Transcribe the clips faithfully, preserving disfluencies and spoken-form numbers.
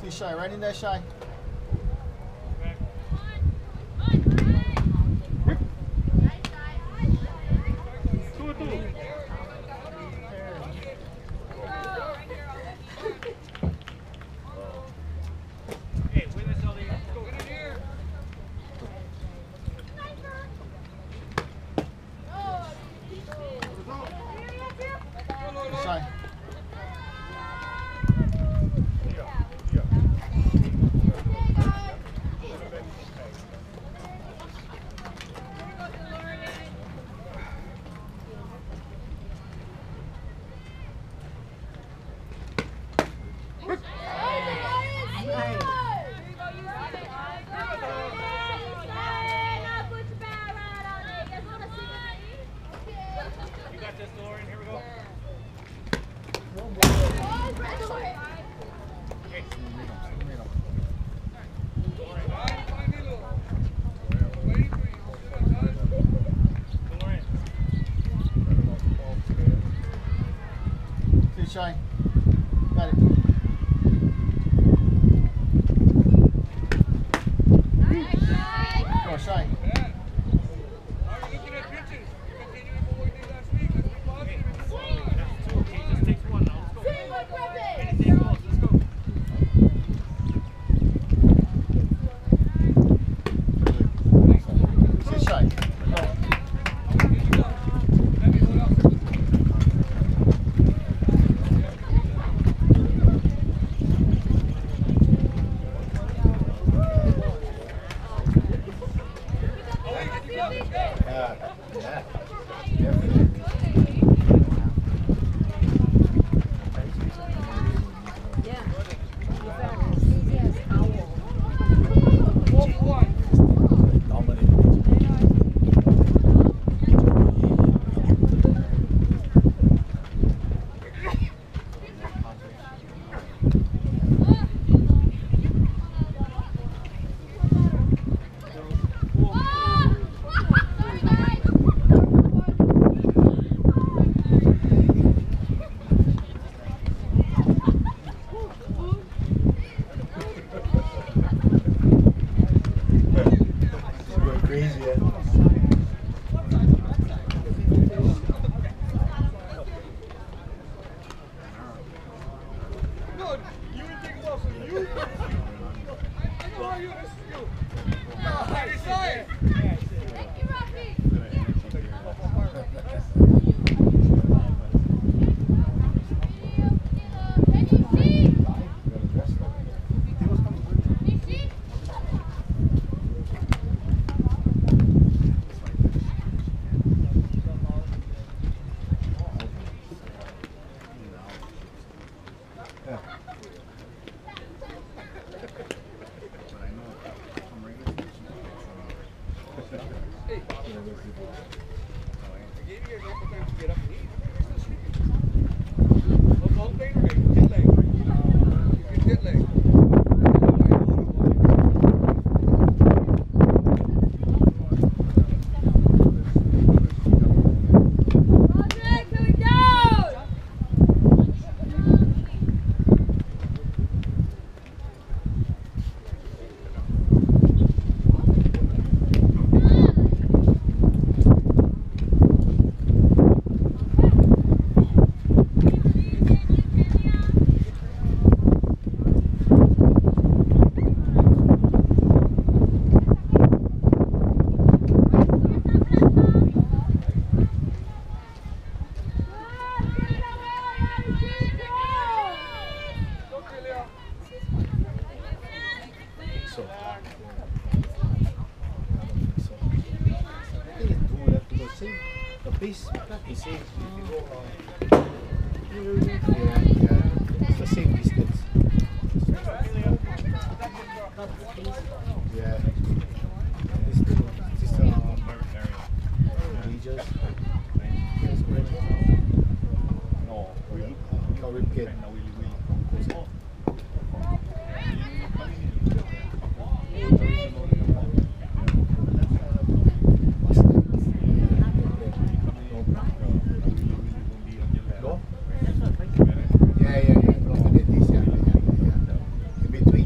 Too shy, right in there, Shy. Shy. Too shy. Got it. Go, Shy. Please, you see, yeah, yeah, it's the same distance. Yeah, this is this is uh, religious. No, we no we get. Yeah, yeah, yeah. This, yeah, yeah, yeah. In between.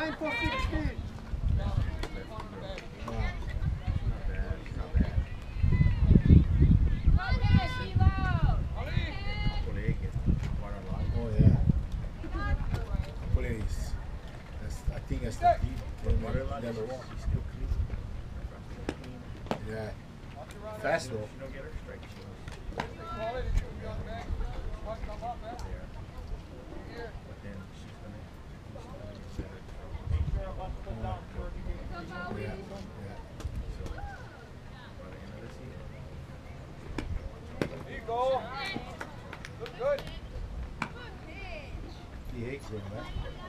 nine for sixteen. Oh yeah. Police. That's, I think that's the deep. Never won. Yeah. Fast though. Yeah. Yeah. Go. Look good. He hates doing that.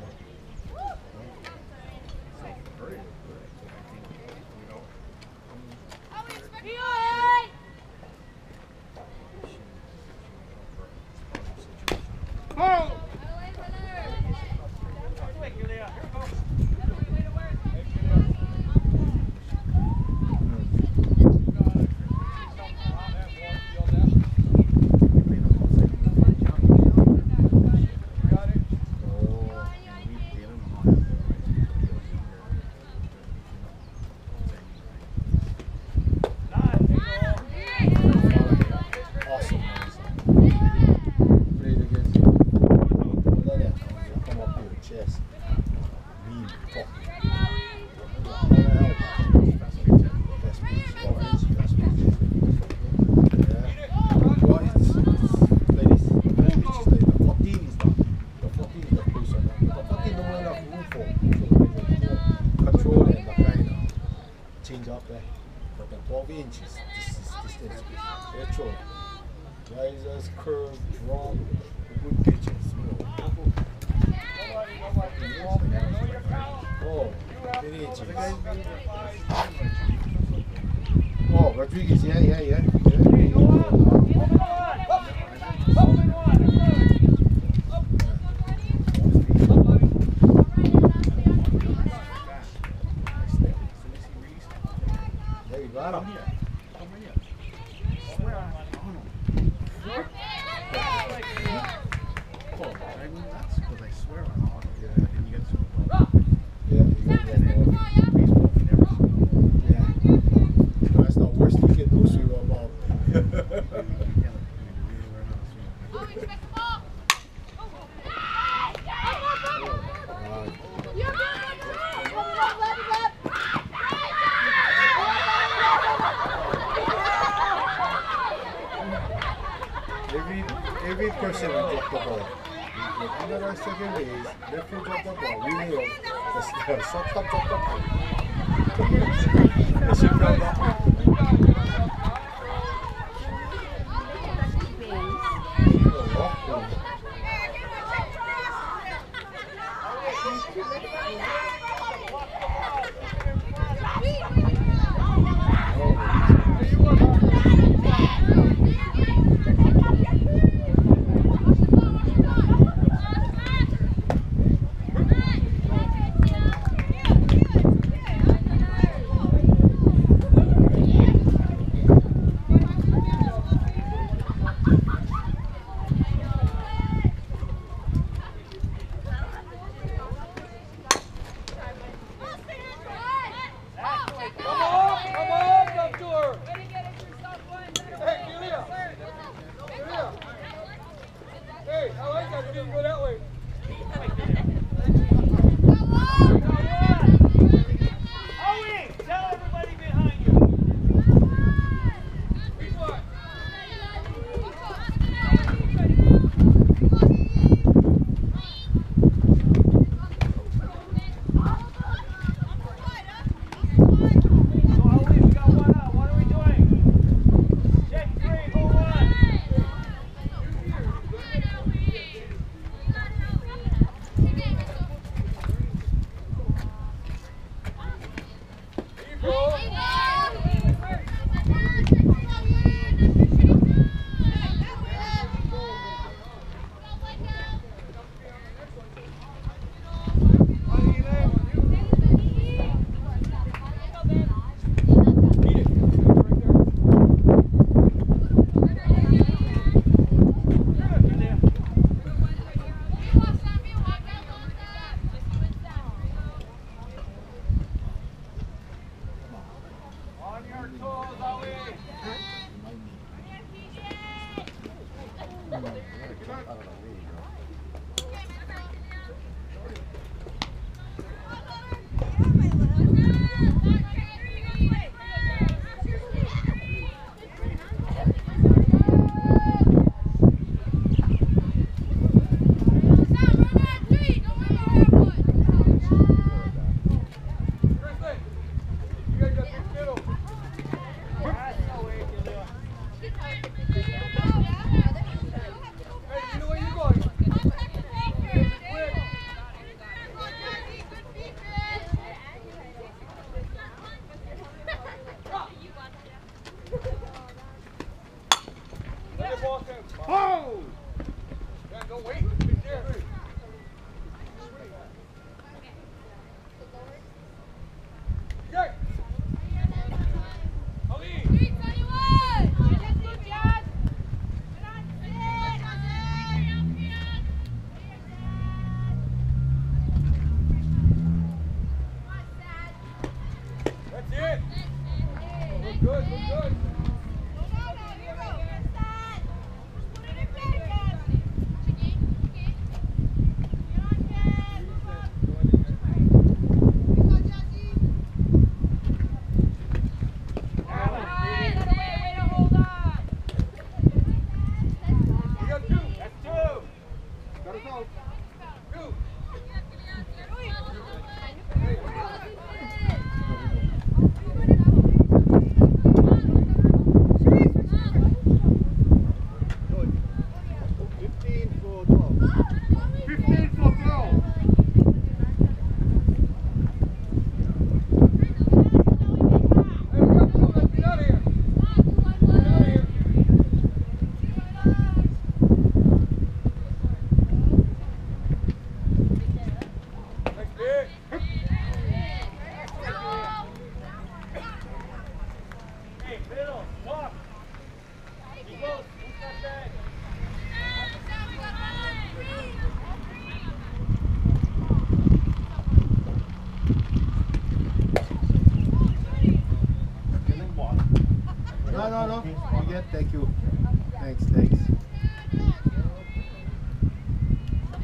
Change up there, but the twelve inches, this is distance. Retro, risers, curve, draw, good pitches. Oh, three inches. Oh, Rodriguez, yeah, yeah, yeah. Got him. That's the worst you can do, Sweet Ball. Every every person will drop the ball. Like under our second base, left will drop the ball. We will the shortstop drop the ball. They should grab that. good, look good. You got two. That's two. Gotta go. Two. fifteen for twelve. fifteen for twelve. Hey, we got two. Let's get out of here. Get out of here. Next big. Hey, middle, walk. He goes. Who's got that? No, no, no. You get, thank you. Thanks, thanks.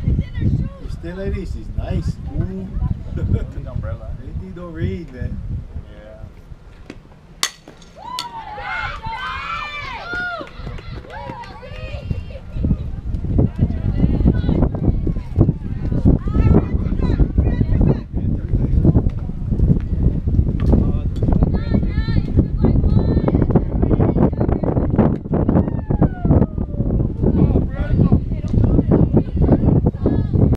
You still like this? It's nice. Ooh. Big umbrella. Anything don't read, man.